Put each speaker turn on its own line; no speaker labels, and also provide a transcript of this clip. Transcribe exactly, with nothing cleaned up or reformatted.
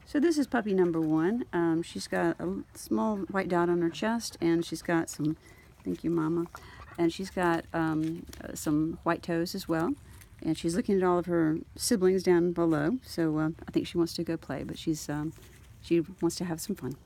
So this is puppy number one. Um, she's got a small white dot on her chest, and she's got some, thank you, Mama, and she's got um, uh, some white toes as well. And she's looking at all of her siblings down below, so uh, I think she wants to go play, but she's um, she wants to have some fun.